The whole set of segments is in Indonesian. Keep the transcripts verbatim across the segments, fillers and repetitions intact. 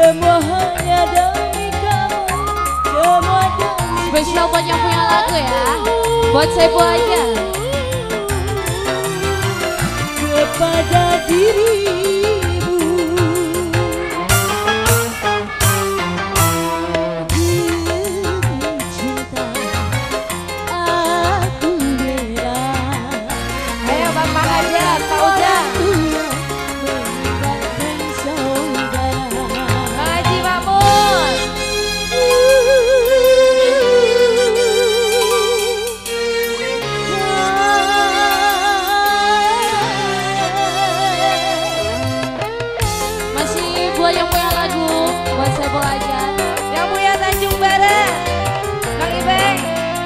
semua hanya demi kamu, semua demi spesial buat yang punya lagu ya, buat Sebo aja. Kepada dirimu demi cinta aku rela. Ayo Bapak aja, Pak Ujang, meninggalkan saudara. Bang Haji Makmur. Masih buat yang punya lagu, buat Sebo aja. Yang punya Tanjung Barat, Bang Ibeng.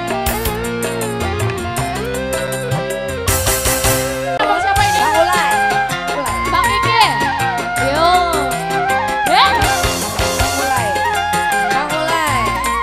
Bang siapa ini? Bang Ulay. Bang Iki. Yo. Eh? Bang Ulay. Bang Ulay.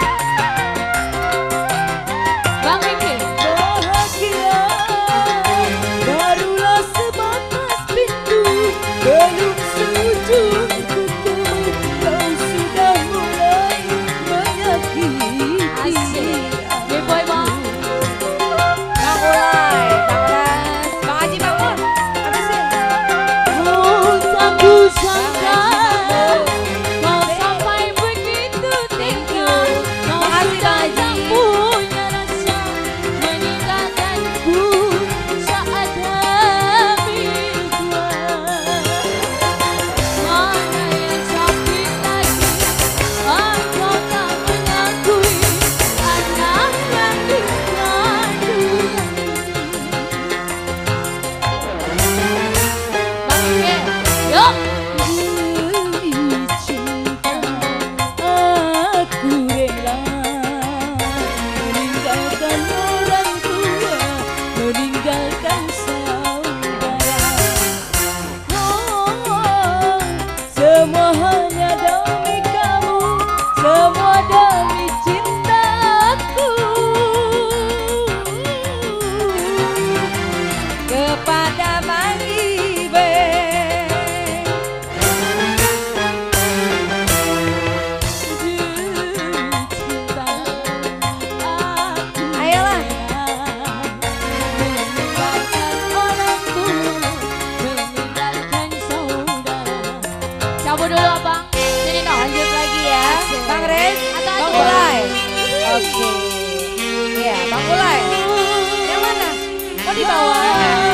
Bang Iki. Bahagia barulah sebatas pintu, belum seujung kuku kau sudah mulai menyakiti. Asik. Big boy Bang. Bang Ulay. Bang Ras. Bang Haji Makmur. Habisin. Oh, tak kusangka kau sampai begitu tega. Kau Makasih, sudah Bang tak Haji. punya rasa meninggalkanku saat hamil dua. Mana yang sakit lagi, engkau tak mengakui anak yang dikandung. Bang Iki. Yuk. Demi cinta aku rela meninggalkan orang tua, meninggalkan saudara. Oh, semua hanya demi kamu, semua demi cintaku. Kepada Bang Ibeng. Ayolah. Meninggalkan orang tua, meninggalkan saudara. Cabut dulu Abang. Sini dong. Lanjut lagi ya, Bang Rez, Atau Bang aja. Ulay. Oke, iya Bang Ulay. Yang mana? Oh di bawah.